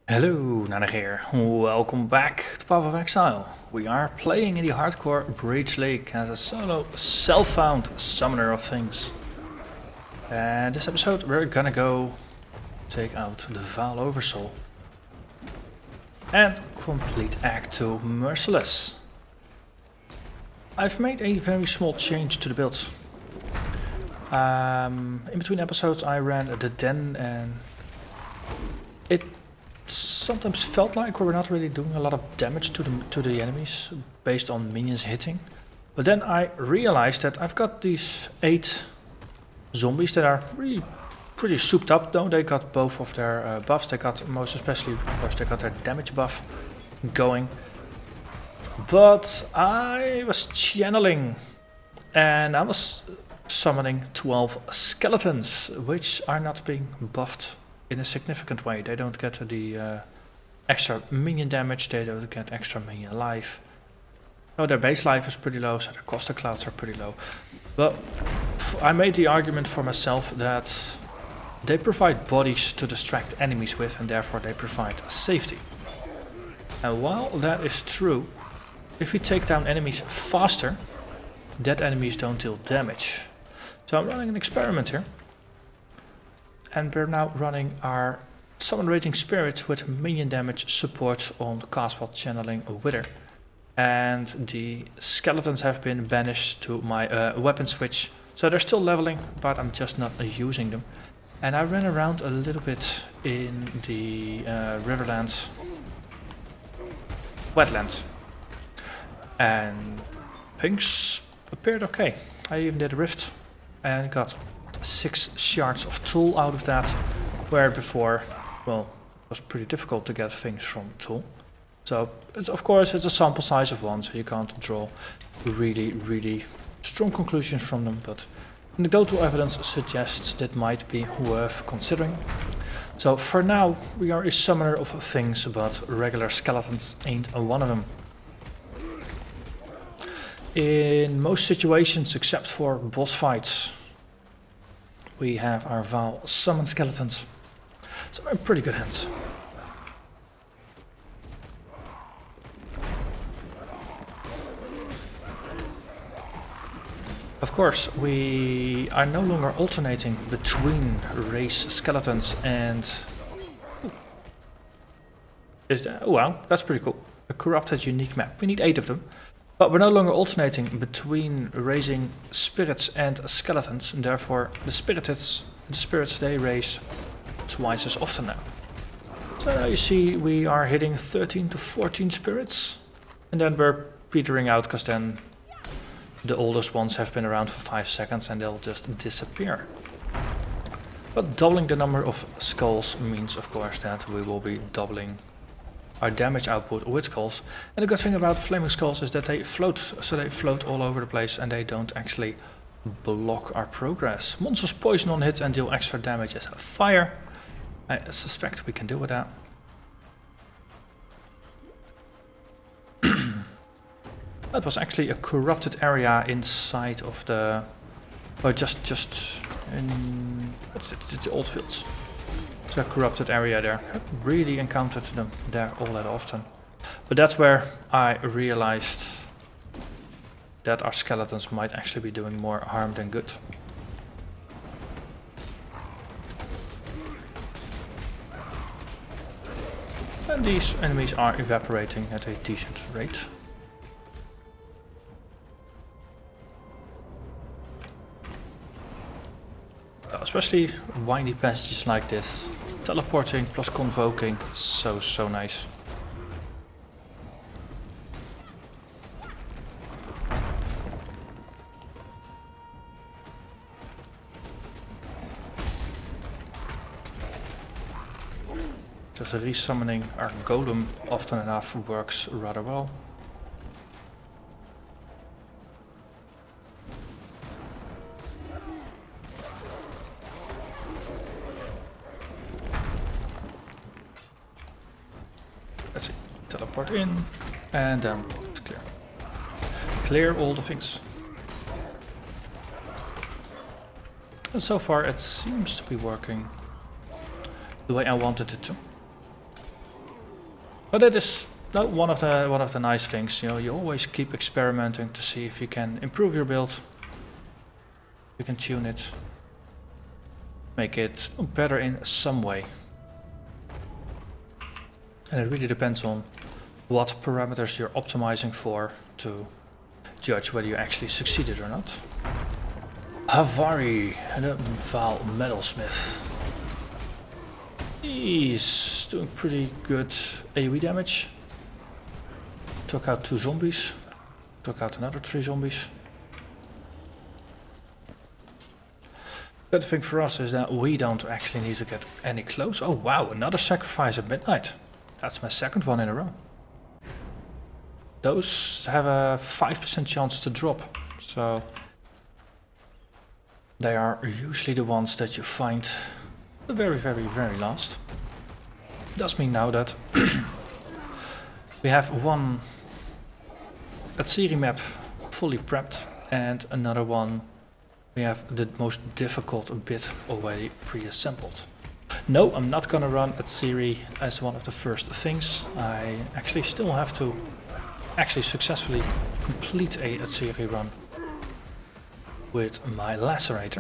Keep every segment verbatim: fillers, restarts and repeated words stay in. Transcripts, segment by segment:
Hello, Narnach here. Welcome back to Path of Exile. We are playing in the hardcore Breach League as a solo self-found summoner of things. And this episode we're gonna go take out the Vaal Oversoul and complete Act two Merciless. I've made a very small change to the build. Um, in between episodes I ran the den and it sometimes felt like we were not really doing a lot of damage to the to the enemies based on minions hitting. But then I realized that I've got these eight zombies that are really pretty souped up though. They got both of their uh, buffs. They got, most especially of course, they got their damage buff going. But I was channeling and I was summoning twelve skeletons, which are not being buffed in a significant way. They don't get the uh, extra minion damage, they don't get extra minion life. Oh, their base life is pretty low, so their cost of clouds are pretty low. But I made the argument for myself that they provide bodies to distract enemies with, and therefore they provide safety. And while that is true, if we take down enemies faster, dead enemies don't deal damage. So I'm running an experiment here. And we're now running our Summon Raging Spirits with minion damage support on cast while channeling a Wither. And the skeletons have been banished to my uh, weapon switch. So they're still leveling, but I'm just not uh, using them. And I ran around a little bit in the uh, Riverlands, Wetlands. And things appeared okay. I even did a rift and got six shards of tool out of that, where before, well, it was pretty difficult to get things from tool. So, it's, of course, it's a sample size of one, so you can't draw really, really strong conclusions from them, but anecdotal evidence suggests that might be worth considering. So, for now, we are a summoner of things, but regular skeletons ain't one of them. In most situations, except for boss fights, we have our Vaal summon skeletons, so we're in pretty good hands. Of course, we are no longer alternating between race skeletons and... Is that, oh wow, that's pretty cool. A corrupted unique map. We need eight of them. But we're no longer alternating between raising spirits and skeletons, and therefore the spirits, the spirits they raise twice as often now. So now you see we are hitting thirteen to fourteen spirits, and then we're petering out because then the oldest ones have been around for five seconds and they'll just disappear. But doubling the number of skulls means of course that we will be doubling our damage output with skulls. And the good thing about flaming skulls is that they float, so they float all over the place and they don't actually block our progress. Monsters poison on hit and deal extra damage as fire. I suspect we can deal with that. That was actually a corrupted area inside of the, or just just in what's it? The old fields. A corrupted area there. I haven't really encountered them there all that often. But that's where I realized that our skeletons might actually be doing more harm than good. And these enemies are evaporating at a decent rate. Especially windy passages like this. Teleporting plus convoking, so, so nice. Just resummoning our golem often enough works rather well. Let's see, teleport in, and then it's clear. Clear all the things. And so far it seems to be working the way I wanted it to. But it is no, one of the one of the nice things. You know, you always keep experimenting to see if you can improve your build. You can tune it, make it better in some way. And it really depends on what parameters you're optimizing for to judge whether you actually succeeded or not. Havari, the Vaal Metalsmith. He's doing pretty good AoE damage. Took out two zombies. Took out another three zombies. Good thing for us is that we don't actually need to get any close. Oh wow, another sacrifice at midnight. That's my second one in a row. Those have a five percent chance to drop, so they are usually the ones that you find the very, very, very last. Does mean now that we have one Atsiri map fully prepped and another one we have the most difficult bit already pre-assembled. No, I'm not gonna run Atsiri as one of the first things. I actually still have to actually successfully complete a Atsiri run with my Lacerator.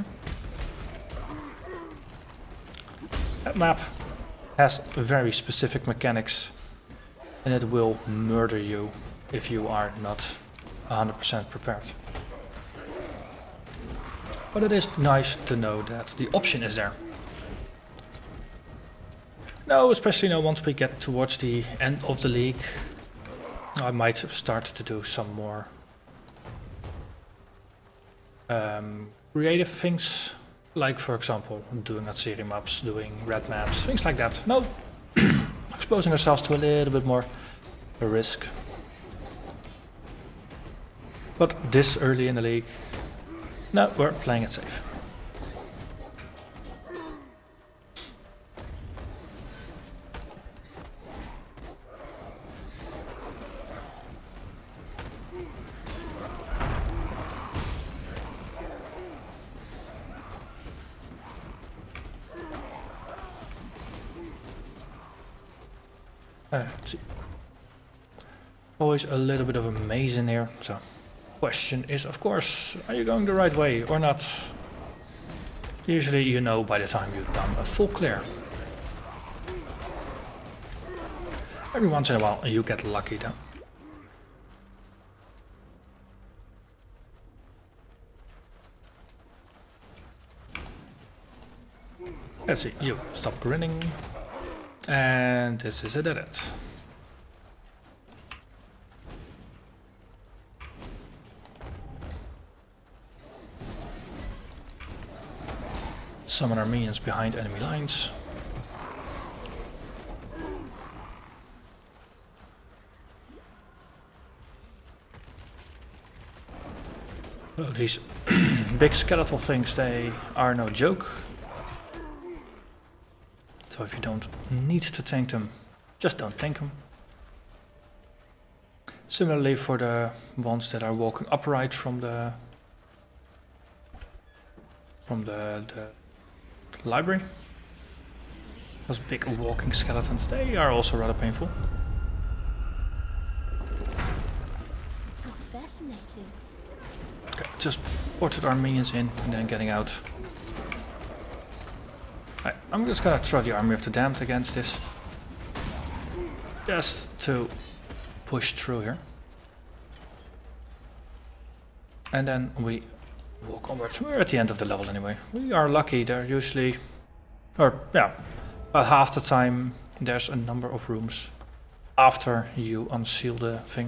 That map has very specific mechanics and it will murder you if you are not one hundred percent prepared. But it is nice to know that the option is there. No, especially now once we get towards the end of the league, I might start to do some more um, creative things, like for example doing Atsiri maps, doing red maps, things like that. No, exposing ourselves to a little bit more risk. But this early in the league, no, we're playing it safe. Uh, let's see. Always a little bit of a maze in here, so question is of course, are you going the right way or not? Usually you know by the time you've done a full clear. Every once in a while you get lucky though. Let's see, you stop grinning. And this is a dead end. Summon our minions behind enemy lines. Oh, these big skeletal things, they are no joke. So if you don't need to tank them, just don't tank them. Similarly for the ones that are walking upright from the from the, the library. Those big walking skeletons, they are also rather painful. How fascinating. Okay, just ported our minions in and then getting out. Right, I'm just gonna throw the Army of the Damned against this. Just to push through here. And then we walk onwards. We're at the end of the level anyway. We are lucky, they're usually, or yeah, about half the time there's a number of rooms after you unseal the thing.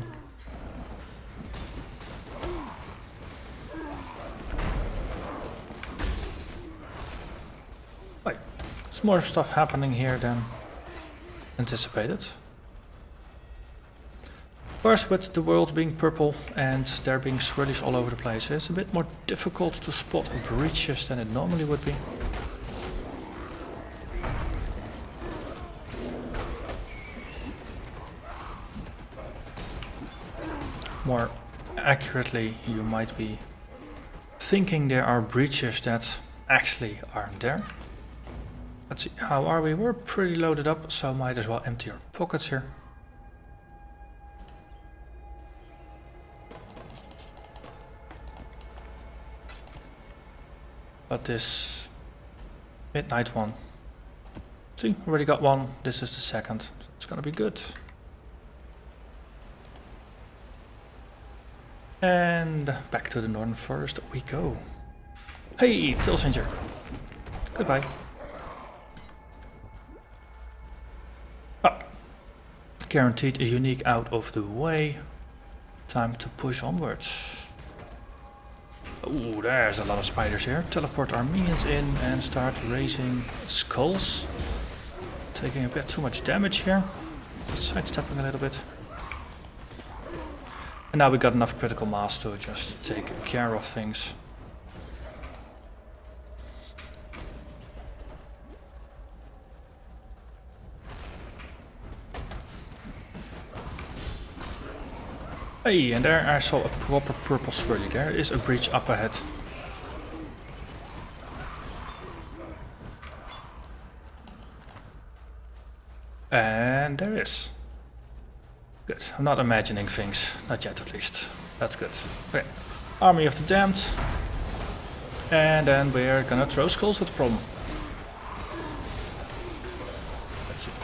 Right, there's more stuff happening here than anticipated. First, with the world being purple and there being swirlies all over the place, it's a bit more difficult to spot breaches than it normally would be. More accurately, you might be thinking there are breaches that actually aren't there. Let's see, how are we? We're pretty loaded up, so might as well empty our pockets here. got this midnight one. See, already got one. This is the second. So it's gonna be good. And back to the northern forest we go. Hey, Tilsinger. Goodbye. Oh. Guaranteed a unique out of the way. Time to push onwards. Oh, there's a lot of spiders here. Teleport our minions in and start raising skulls. Taking a bit too much damage here. Sidestepping a little bit. And now we got enough critical mass to just take care of things. Hey, and there I saw a proper purple swirly. There is a breach up ahead. And there is. Good. I'm not imagining things. Not yet, at least. That's good. Okay. Army of the Damned. And then we're gonna throw skulls at the problem. Let's see.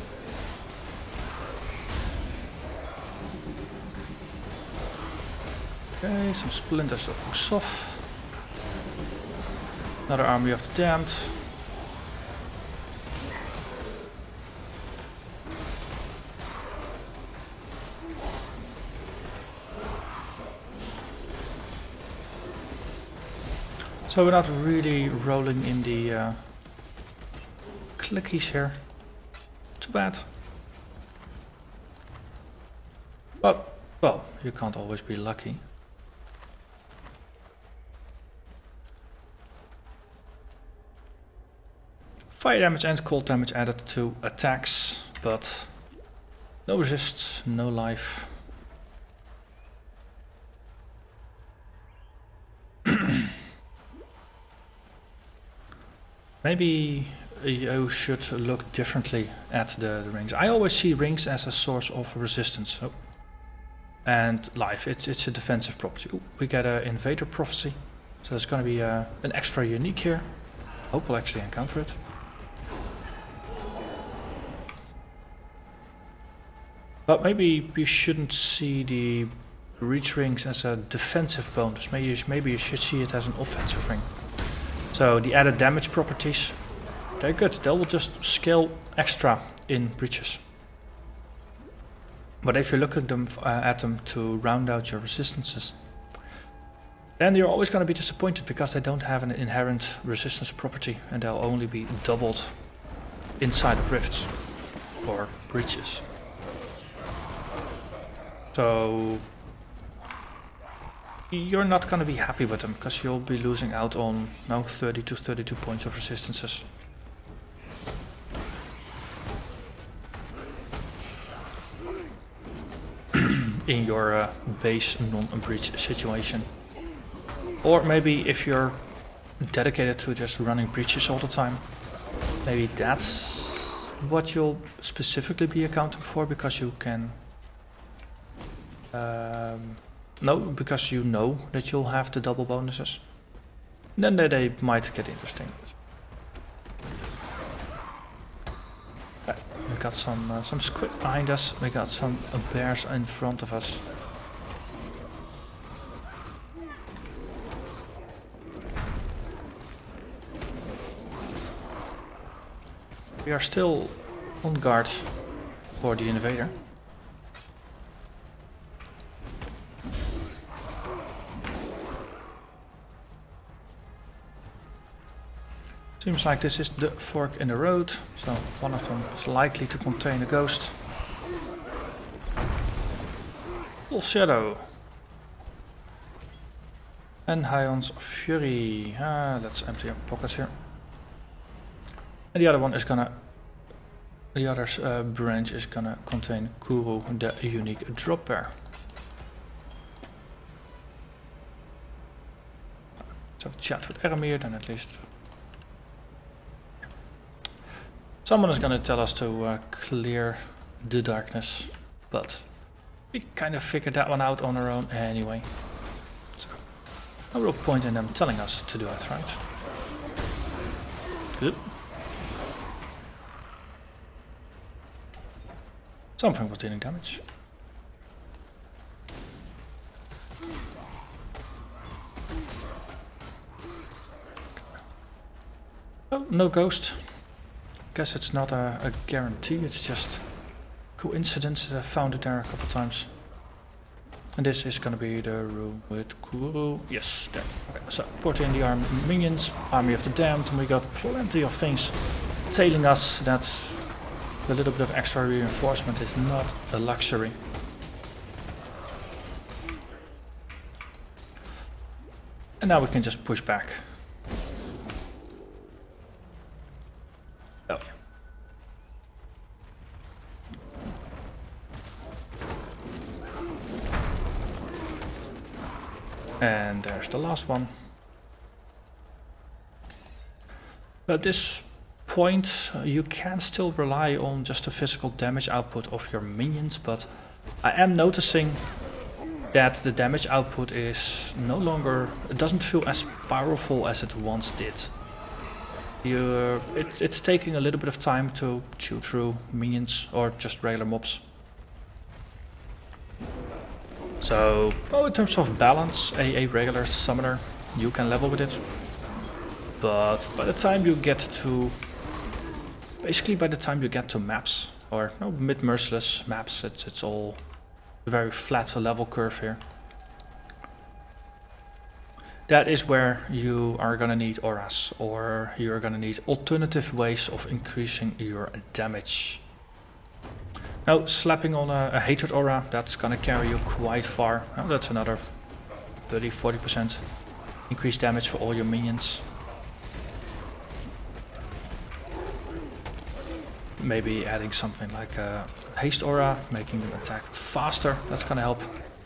Okay, some splinters of Usof. Another Army of the Damned. So we're not really rolling in the uh, clickies here. Too bad. But, well, you can't always be lucky. Fire damage and cold damage added to attacks, but no resists, no life. Maybe you should look differently at the, the rings. I always see rings as a source of resistance. Oh. And life, it's, it's a defensive property. Ooh, we get an Invader Prophecy. So there's going to be uh, an extra unique here. Hope we'll actually encounter it. But maybe you shouldn't see the reach rings as a defensive bonus. Maybe you, maybe you should see it as an offensive ring. So the added damage properties, they're good. They will just scale extra in breaches. But if you look at them, uh, at them to round out your resistances, then you're always going to be disappointed because they don't have an inherent resistance property and they'll only be doubled inside of rifts or breaches. So you're not going to be happy with them because you'll be losing out on now thirty to thirty-two points of resistances. In your uh, base non-breach situation. Or maybe if you're dedicated to just running breaches all the time, maybe that's what you'll specifically be accounting for, because you can um, no, because you know that you'll have the double bonuses. Then they, they might get interesting. Okay, we got some uh, some squid behind us. We got some uh, bears in front of us. We are still on guard for the invader. Seems like this is the fork in the road, so one of them is likely to contain a ghost. Full Shadow. And Hion's Fury. Ah, let's empty our pockets here. And the other one is gonna... The other uh, branch is gonna contain Kuru, the unique drop bear. Let's have a chat with Eramir then at least. Someone is going to tell us to uh, clear the darkness, but we kind of figured that one out on our own anyway. So, no real point in them telling us to do it, right? Good. Something was dealing damage. Oh, no ghost. Guess it's not a, a guarantee, it's just coincidence that I found it there a couple times. And this is gonna be the room with Guru. Yes, there. Okay, so put in the arm minions, Army of the Damned, and we got plenty of things tailing us. That's a little bit of extra reinforcement is not a luxury. And now we can just push back. Oh. And there's the last one. At this point, uh, you can still rely on just the physical damage output of your minions, but I am noticing that the damage output is no longer, it doesn't feel as powerful as it once did. You, it, it's taking a little bit of time to chew through minions or just regular mobs. So, well, in terms of balance, a, a regular summoner, you can level with it. But by the time you get to, basically by the time you get to maps, or no, mid-merciless maps, it's, it's all a very flat level curve here. That is where you are gonna need auras, or you're gonna need alternative ways of increasing your damage. Now, slapping on a, a hatred aura, that's gonna carry you quite far. Now, that's another thirty to forty percent increased damage for all your minions. Maybe adding something like a haste aura, making them attack faster, that's gonna help.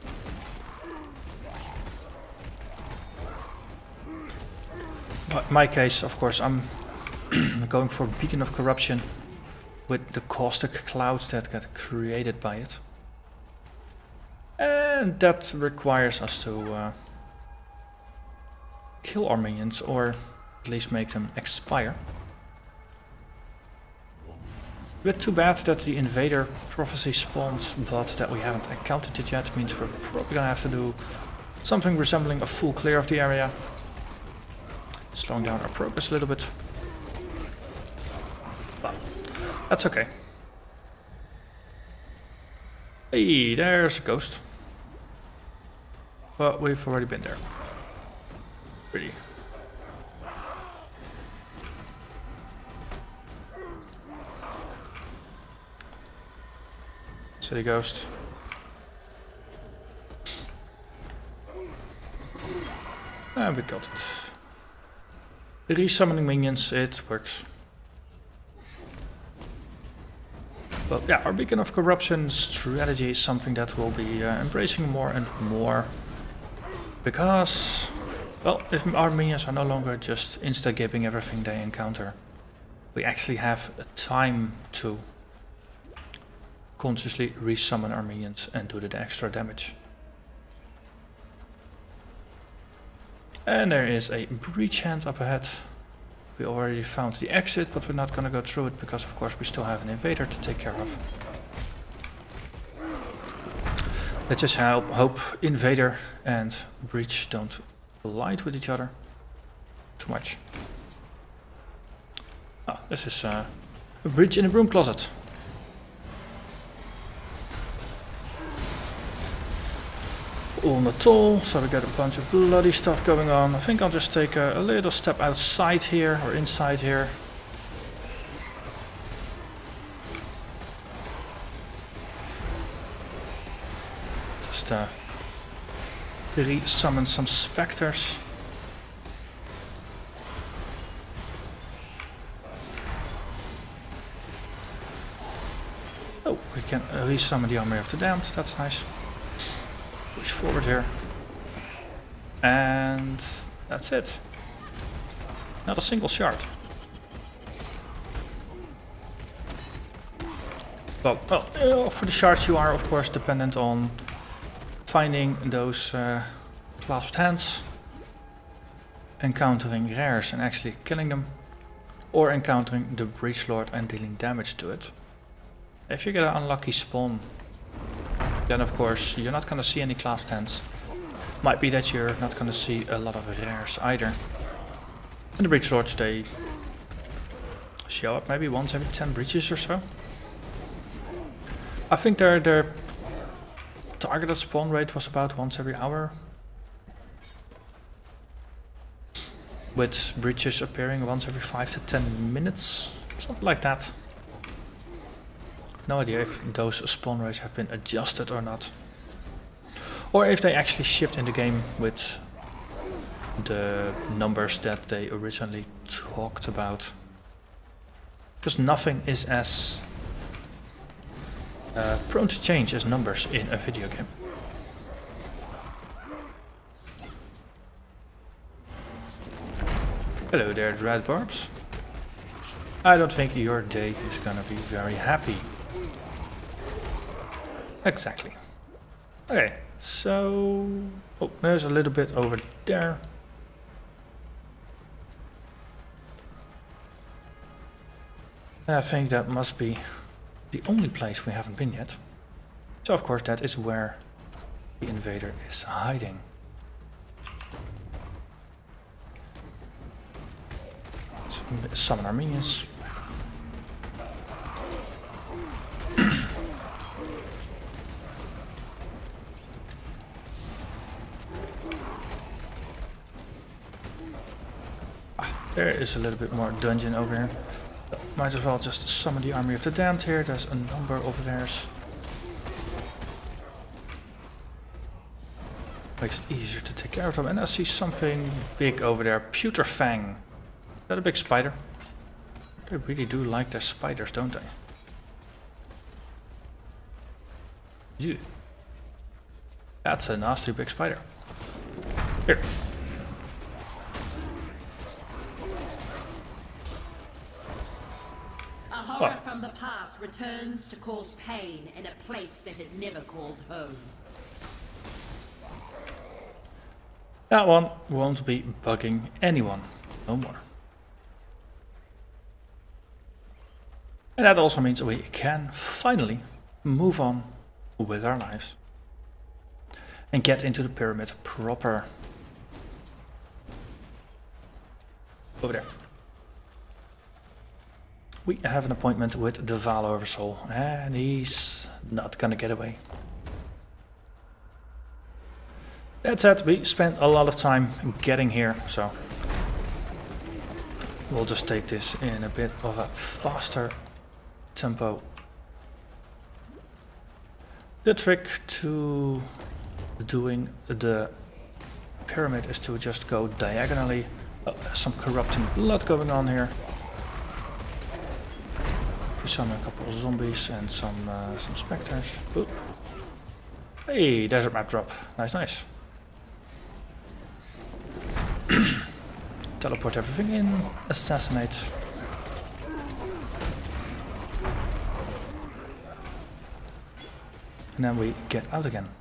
But in my case, of course, I'm going for Beacon of Corruption with the caustic clouds that get created by it. And that requires us to uh, kill our minions, or at least make them expire. A bit too bad that the Invader Prophecy spawns, but that we haven't encountered it yet, means we're probably gonna have to do something resembling a full clear of the area. Slowing down our progress a little bit. But that's okay. Hey, there's a ghost. But we've already been there. Pretty. City ghost. And we got it. Resummoning minions, it works. But yeah, our Beacon of Corruption strategy is something that we'll be uh, embracing more and more. Because, well, if our minions are no longer just insta-gibbing everything they encounter, we actually have a time to consciously resummon our minions and do the extra damage. And there is a breach hand up ahead. We already found the exit, but we're not gonna go through it because of course we still have an invader to take care of. Let's just help, hope invader and breach don't collide with each other too much. Oh, this is uh, a breach in a broom closet. On the toll, so we got a bunch of bloody stuff going on. I think I'll just take a, a little step outside here, or inside here. Just uh, re-summon some Spectres. Oh, we can uh, re-summon the Army of the Damned, that's nice. Push forward here. And that's it. Not a single shard. Well, well uh, for the shards you are of course dependent on finding those uh, clasped hands, encountering rares and actually killing them. or encountering the Breach Lord and dealing damage to it. If you get an unlucky spawn, then of course you're not gonna see any clasped hands. Might be that you're not gonna see a lot of rares either. And the Breach Lords, they show up maybe once every ten breaches or so. I think their their targeted spawn rate was about once every hour, with breaches appearing once every five to ten minutes, something like that. No idea if those spawn rates have been adjusted or not, or if they actually shipped in the game with the numbers that they originally talked about. Because nothing is as uh, prone to change as numbers in a video game. Hello there, Dread Barbs. I don't think your day is gonna be very happy. Exactly. Okay, so... oh, there's a little bit over there. I think that must be the only place we haven't been yet. So of course that is where the invader is hiding. Let's summon our minions. ah, there is a little bit more dungeon over here. Might as well just summon the army of the damned here. There's a number of theirs. Makes it easier to take care of them. And I see something big over there. Pewterfang. Is that a big spider? They really do like their spiders, don't they? Ew. That's a nasty big spider. Here. Horror from the past returns to cause pain in a place that it never called home. That one won't be bugging anyone no more. And that also means we can finally move on with our lives and get into the pyramid proper. Over there. We have an appointment with the Vaal Oversoul, and he's not gonna get away. That said, we spent a lot of time getting here, so we'll just take this in a bit of a faster tempo. The trick to doing the pyramid is to just go diagonally. Oh, there's some corrupting blood going on here. Summon a couple of zombies and some uh, some spectres. Ooh. Hey, desert map drop. Nice, nice. Teleport everything in. Assassinate. And then we get out again.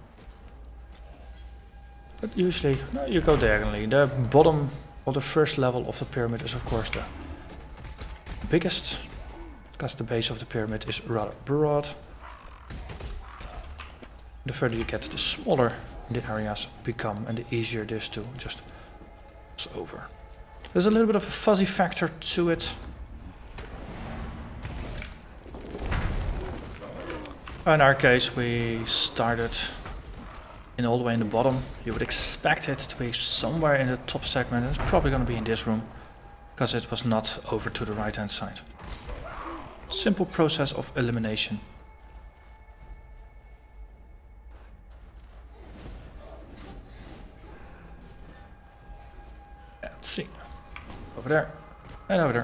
But usually, no, you go diagonally. The bottom of the first level of the pyramid is of course the biggest, because the base of the pyramid is rather broad. The further you get, the smaller the areas become, and the easier it is to just cross over. There's a little bit of a fuzzy factor to it. In our case, we started in all the way in the bottom. You would expect it to be somewhere in the top segment, and it's probably going to be in this room, because it was not over to the right hand side. Simple process of elimination. Let's see. Over there. And over there.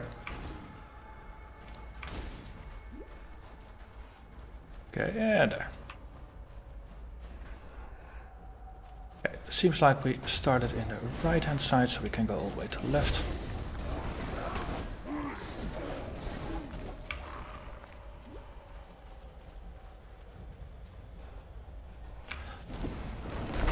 Okay, and there. Okay, seems like we started in the right hand side, so we can go all the way to the left.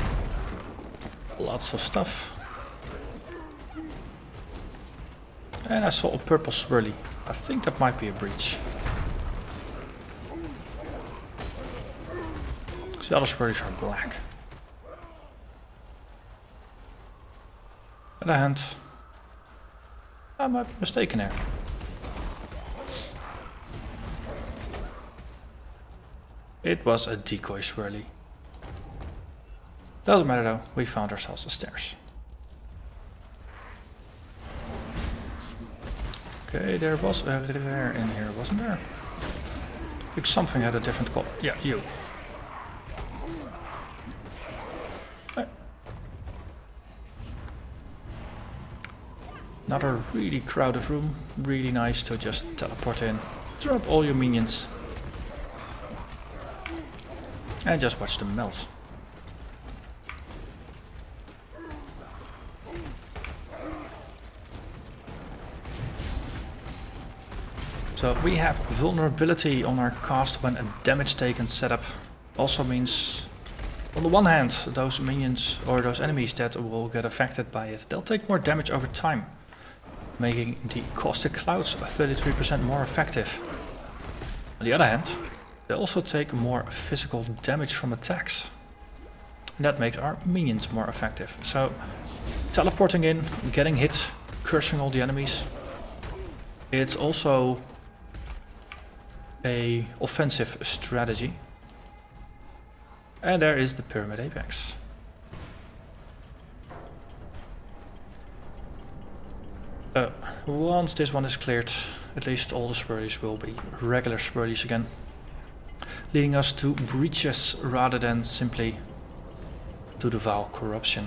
Lots of stuff. And I saw a purple swirly. I think that might be a breach. The other swirlies are black. On the other hand, I might be mistaken here. It was a decoy swirly. Doesn't matter though, we found ourselves the stairs. Okay, there was a rare in here, wasn't there? I think something had a different color. Yeah, you. Hey. Another really crowded room. Really nice to just teleport in. Drop all your minions. And just watch them melt. So we have vulnerability on our cast when a damage taken setup. Also means, on the one hand, those minions or those enemies that will get affected by it, they'll take more damage over time, making the caustic clouds thirty-three percent more effective. On the other hand, they also take more physical damage from attacks. And that makes our minions more effective. So, teleporting in, getting hit, cursing all the enemies. It's also a offensive strategy. And there is the Pyramid Apex. Uh, once this one is cleared, at least all the swirlies will be regular swirlies again. Leading us to breaches rather than simply to the Vaal corruption.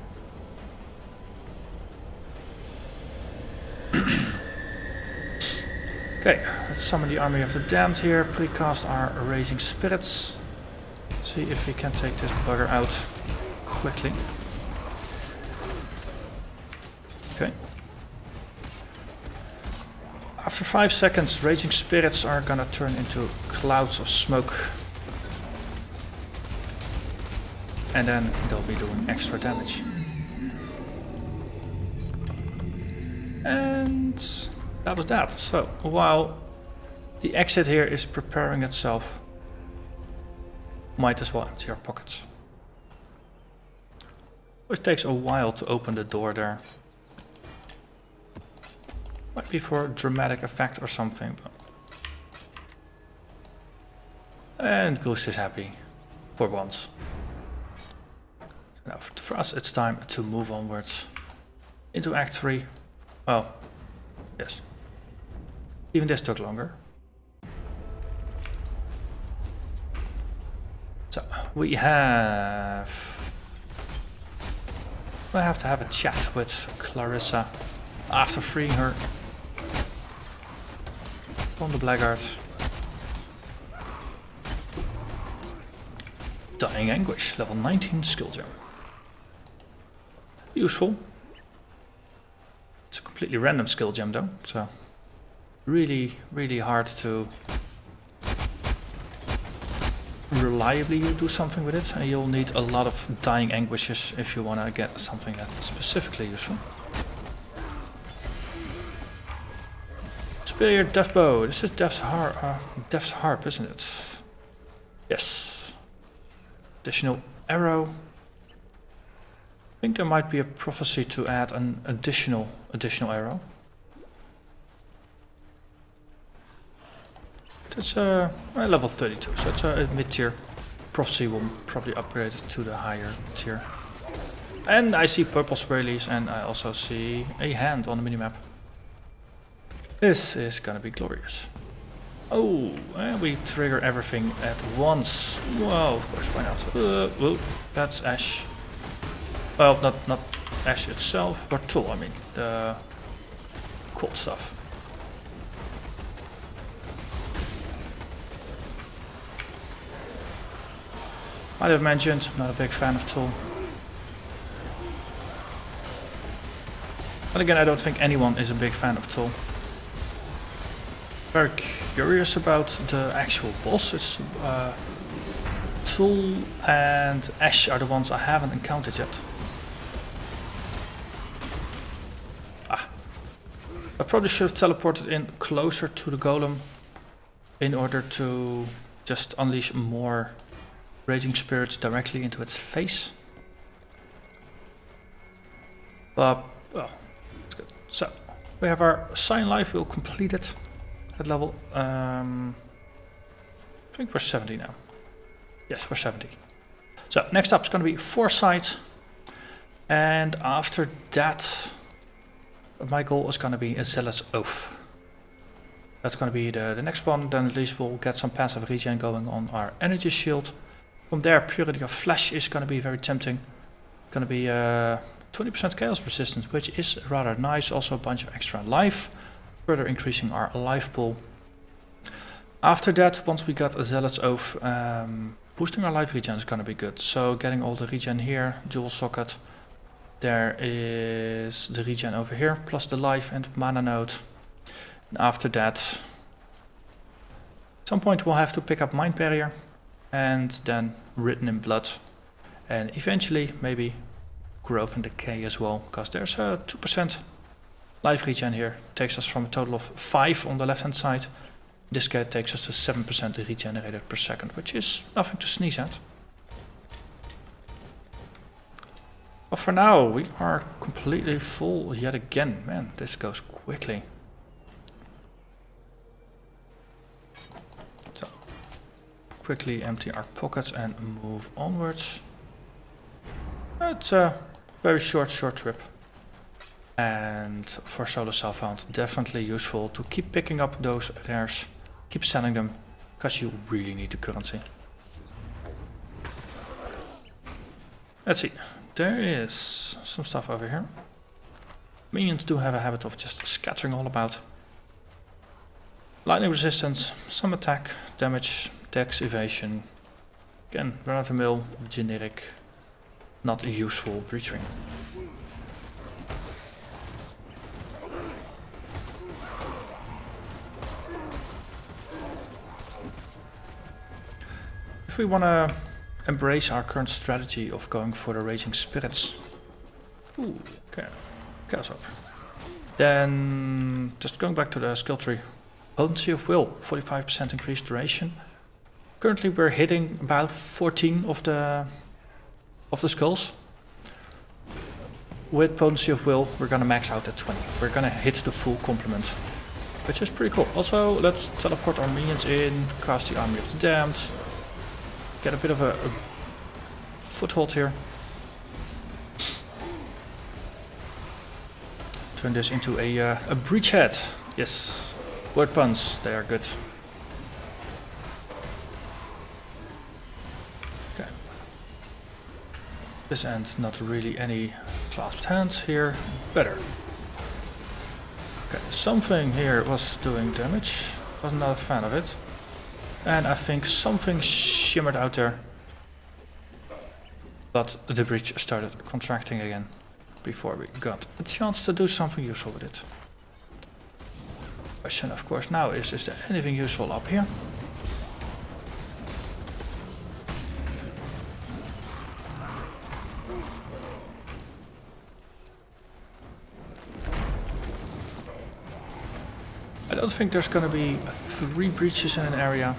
Okay, let's summon the army of the damned here. Precast our raising spirits. See if we can take this bugger out quickly. Okay. After five seconds, raging spirits are gonna turn into clouds of smoke. And then they'll be doing extra damage. And that was that. So while the exit here is preparing itself, might as well empty our pockets. It takes a while to open the door there. Might be for a dramatic effect or something. But... And Ghost is happy. For once. Now for us it's time to move onwards. Into Act three. Oh. Yes. Even this took longer. So, we have... We have to have a chat with Clarissa after freeing her from the Blackguard. Dying Anguish, level nineteen skill gem. Useful. It's a completely random skill gem though, so really, really hard to reliably do something with it, and you'll need a lot of Dying Anguishes if you want to get something that's specifically useful. Superior Death Bow. This is Death's, har uh, Death's Harp, isn't it? Yes. Additional arrow. I think there might be a prophecy to add an additional additional arrow. It's uh, level thirty-two, so it's a mid-tier. Prophecy will probably upgrade it to the higher tier. And I see purple swirlies, and I also see a hand on the minimap. This is gonna be glorious. Oh, and we trigger everything at once. Well, of course, why not? Uh, whoa, that's Ash. Well, not not Ash itself, but Tool, I mean. The cold stuff. Might have mentioned, I'm not a big fan of Tool. But again, I don't think anyone is a big fan of Tool. Very curious about the actual boss. It's uh, Tool and Ash are the ones I haven't encountered yet. Ah. I probably should have teleported in closer to the golem in order to just unleash more raging spirits directly into its face. But, well, that's good. So, we have our Sign Life, we'll complete it at level, um, I think we're seventy now. Yes, we're seventy. So, next up is going to be Foresight. And after that, my goal is going to be a Zealot's Oath. That's going to be the, the next one. Then at least we'll get some passive regen going on our energy shield. From there, Purity of Flesh is going to be very tempting. Going to be uh, twenty percent chaos resistance, which is rather nice. Also a bunch of extra life, further increasing our life pool. After that, once we got a Zealot's Oath, um, boosting our life regen is going to be good. So getting all the regen here, dual socket. There is the regen over here, plus the life and mana node. And after that, at some point we'll have to pick up Mind Barrier. And then Written in Blood. And eventually maybe Growth and Decay as well. Because there's a two percent life regen here. Takes us from a total of five on the left hand side. This guy takes us to seven percent regenerated per second. Which is nothing to sneeze at. But for now, we are completely full yet again. Man, this goes quickly. So, quickly empty our pockets and move onwards. It's a very short, short trip. And for solo self-found, definitely useful to keep picking up those rares. Keep selling them, because you really need the currency. Let's see. There is some stuff over here. Minions do have a habit of just scattering all about. Lightning resistance, some attack, damage, dex, evasion. Again, run-of-the-mill, generic, not useful breach ring. If we want to embrace our current strategy of going for the Raging Spirits. Ooh, okay. Chaos Orb. Then, just going back to the skill tree. Potency of Will, forty-five percent increased duration. Currently we're hitting about fourteen of the, of the skulls. With Potency of Will, we're gonna max out at twenty. We're gonna hit the full complement. Which is pretty cool. Also, let's teleport our minions in, cast the Army of the Damned. Get a bit of a, a foothold here. Turn this into a, uh, a breachhead. Yes, word puns, they are good. Okay. This end, not really any clasped hands here. Better. Okay, something here was doing damage. Was not a fan of it. And I think something shimmered out there. But the breach started contracting again before we got a chance to do something useful with it. Question of course now is, is there anything useful up here? I don't think there's gonna be three breaches in an area.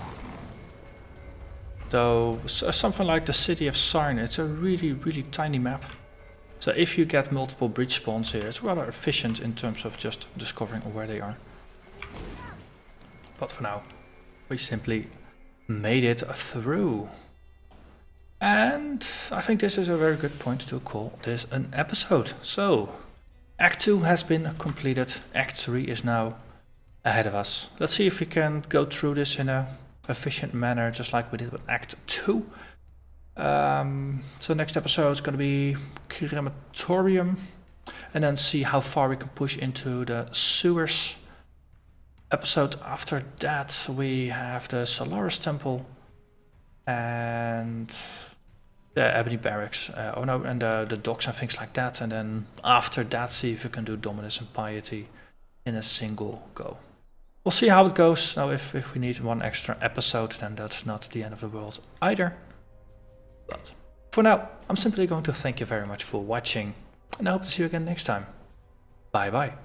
Though something like the city of Sarn, it's a really, really tiny map. So if you get multiple breach spawns here, it's rather efficient in terms of just discovering where they are. But for now, we simply made it through. And I think this is a very good point to call this an episode. So, Act two has been completed, Act three is now ahead of us. Let's see if we can go through this in a efficient manner, just like we did with Act two. Um, so next episode is going to be Crematorium, and then see how far we can push into the sewers. Episode after that we have the Solaris Temple and the Ebony Barracks. Uh, oh no, and the, the docks and things like that. And then after that, see if we can do Dominus and Piety in a single go. We'll see how it goes. Now, if, if we need one extra episode, then that's not the end of the world either. But for now, I'm simply going to thank you very much for watching, and I hope to see you again next time. Bye bye.